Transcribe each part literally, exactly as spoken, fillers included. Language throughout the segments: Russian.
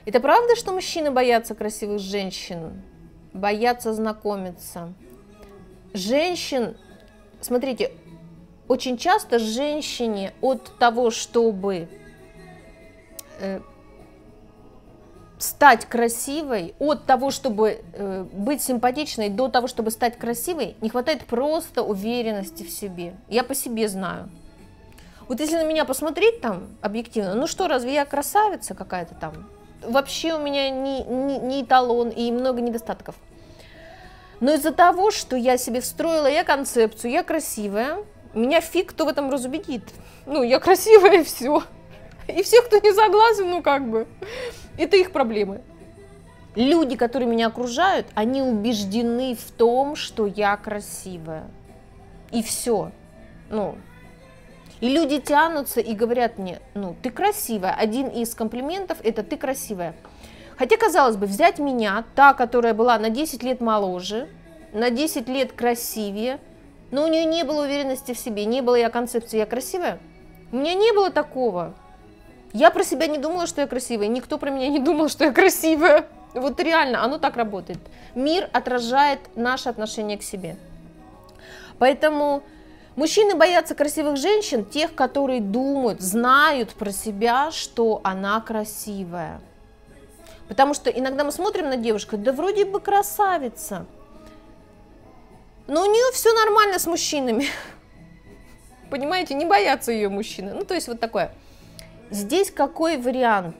Это правда, что мужчины боятся красивых женщин, боятся знакомиться? Женщин, смотрите, очень часто женщине от того, чтобы э, стать красивой, от того, чтобы э, быть симпатичной, до того, чтобы стать красивой, не хватает просто уверенности в себе. Я по себе знаю. Вот если на меня посмотреть там объективно, ну что, разве я красавица какая-то там? Вообще у меня не, не, не эталон и много недостатков. Но из-за того, что я себе встроила я концепцию, я красивая, меня фиг кто в этом разубедит. Ну, я красивая и все. И все, кто не согласен, ну как бы, это их проблемы. Люди, которые меня окружают, они убеждены в том, что я красивая. И все. Ну, и люди тянутся и говорят мне, ну, ты красивая. Один из комплиментов – это ты красивая. Хотя, казалось бы, взять меня, та, которая была на десять лет моложе, на десять лет красивее, но у нее не было уверенности в себе, не было я концепции «я красивая». У меня не было такого. Я про себя не думала, что я красивая, никто про меня не думал, что я красивая. Вот реально, оно так работает. Мир отражает наше отношение к себе. Поэтому мужчины боятся красивых женщин, тех, которые думают, знают про себя, что она красивая. Потому что иногда мы смотрим на девушку, да вроде бы красавица, но у нее все нормально с мужчинами. Понимаете, не боятся ее мужчины. Ну, то есть вот такое. Здесь какой вариант?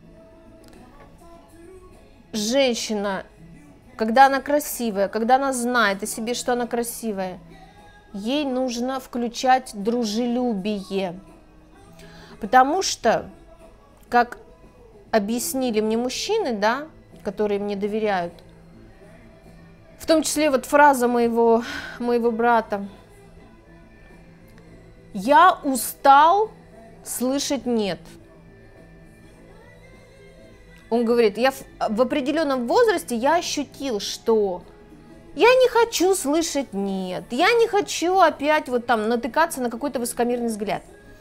Женщина, когда она красивая, когда она знает о себе, что она красивая, ей нужно включать дружелюбие. Потому что, как объяснили мне мужчины, да, которые мне доверяют, в том числе вот фраза моего, моего брата: «Я устал слышать нет». Он говорит, я в, в определенном возрасте я ощутил, что я не хочу слышать нет, я не хочу опять вот там натыкаться на какой-то высокомерный взгляд.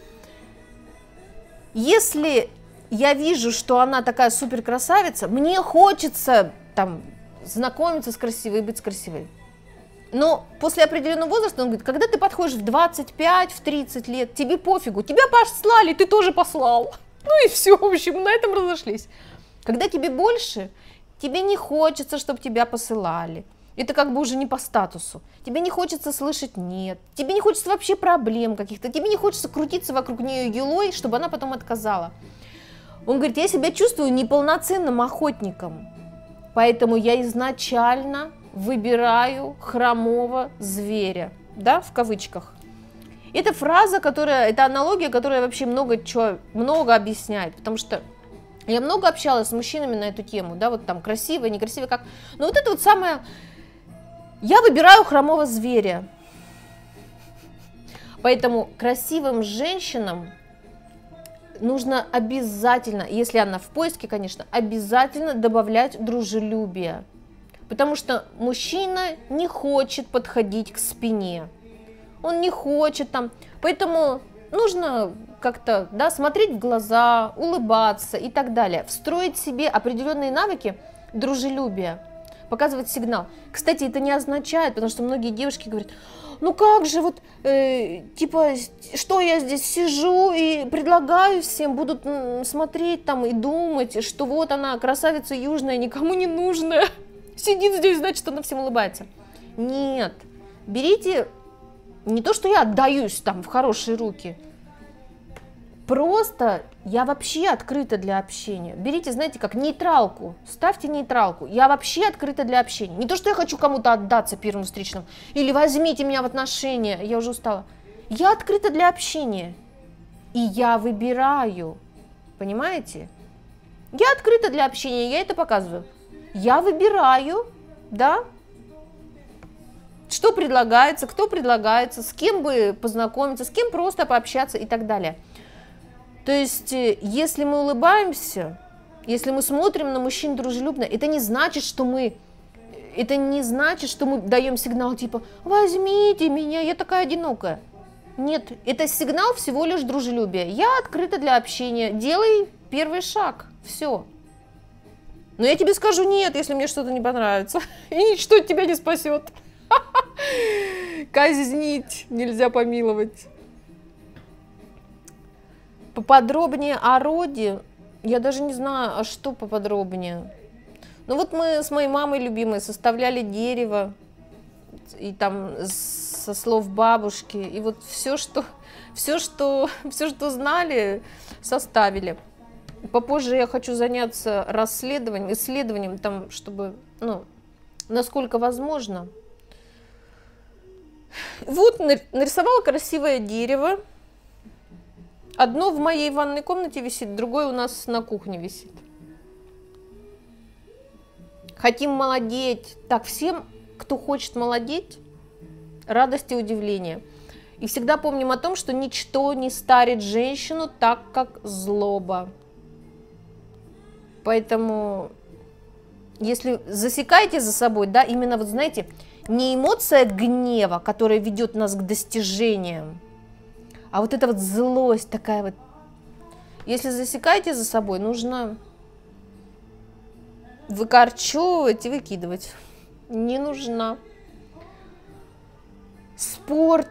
Если я вижу, что она такая супер красавица, мне хочется там знакомиться с красивой и быть красивой. Но после определенного возраста, он говорит, когда ты подходишь в двадцать пять, в тридцать лет, тебе пофигу, тебя послали, ты тоже послал. Ну и все, в общем, на этом разошлись. Когда тебе больше, тебе не хочется, чтобы тебя посылали. Это как бы уже не по статусу. Тебе не хочется слышать нет, тебе не хочется вообще проблем каких-то, тебе не хочется крутиться вокруг нее юлой, чтобы она потом отказала. Он говорит, я себя чувствую неполноценным охотником, поэтому я изначально выбираю хромого зверя, да, в кавычках. Это фраза, которая, это аналогия, которая вообще много чего, много объясняет, потому что я много общалась с мужчинами на эту тему, да, вот там красивая, некрасивая, как, но вот это вот самое, я выбираю хромого зверя, поэтому красивым женщинам нужно обязательно, если она в поиске, конечно, обязательно добавлять дружелюбие. Потому что мужчина не хочет подходить к спине. Он не хочет там. Поэтому нужно как-то, да, смотреть в глаза, улыбаться и так далее. Встроить себе определенные навыки дружелюбия. Показывать сигнал. Кстати, это не означает, потому что многие девушки говорят, ну как же, вот, э, типа, что я здесь сижу и предлагаю всем, будут смотреть там и думать, что вот она, красавица южная, никому не нужная, сидит здесь, значит, она всем улыбается. Нет, берите, не то, что я отдаюсь там в хорошие руки, просто я вообще открыта для общения. Берите, знаете, как нейтралку, ставьте нейтралку. Я вообще открыта для общения. Не то, что я хочу кому-то отдаться первым встречным, или возьмите меня в отношения, я уже устала. Я открыта для общения, и я выбираю, понимаете? Я открыта для общения, я это показываю. Я выбираю, да, что предлагается, кто предлагается, с кем бы познакомиться, с кем просто пообщаться и так далее. То есть, если мы улыбаемся, если мы смотрим на мужчин дружелюбно, это не значит, что мы, это не значит, что мы даем сигнал типа «возьмите меня, я такая одинокая». Нет, это сигнал всего лишь дружелюбия. Я открыта для общения, делай первый шаг, все. Но я тебе скажу нет, если мне что-то не понравится. И ничто тебя не спасет. Казнить нельзя помиловать. Поподробнее о роде. Я даже не знаю, а что поподробнее. Ну вот мы с моей мамой любимой составляли дерево. И там со слов бабушки. И вот все, что, все, что, все, что знали, составили. Попозже я хочу заняться расследованием, исследованием, там, чтобы, ну, насколько возможно. Вот нарисовала красивое дерево. Одно в моей ванной комнате висит, другое у нас на кухне висит. Хотим молодеть. Так, всем, кто хочет молодеть, радость и удивление. И всегда помним о том, что ничто не старит женщину так, как злоба. Поэтому, если засекаете за собой, да, именно вот, знаете, не эмоция гнева, которая ведет нас к достижениям, а вот эта вот злость такая вот. Если засекаете за собой, нужно выкорчевывать и выкидывать. Не нужна. Спорт.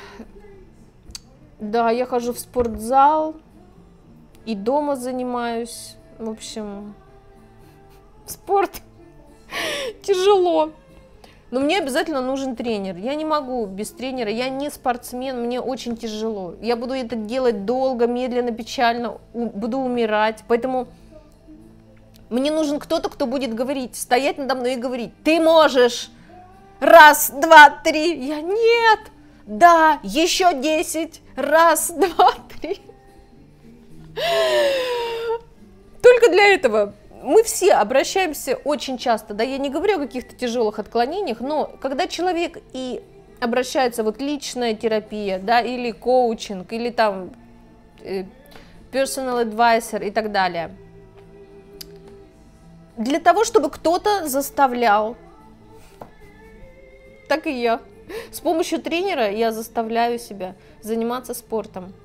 Да, я хожу в спортзал и дома занимаюсь. В общем, спорт тяжело. Но мне обязательно нужен тренер. Я не могу без тренера, я не спортсмен, мне очень тяжело. Я буду это делать долго, медленно, печально, буду умирать. Поэтому мне нужен кто-то, кто будет говорить, стоять надо мной и говорить: ты можешь! Раз, два, три. Я: нет! Да, еще десять. Раз, два, три. Только для этого мы все обращаемся очень часто, да, я не говорю о каких-то тяжелых отклонениях, но когда человек и обращается, вот личная терапия, да, или коучинг, или там э, personal advisor и так далее, для того, чтобы кто-то заставлял, так и я. С помощью тренера я заставляю себя заниматься спортом.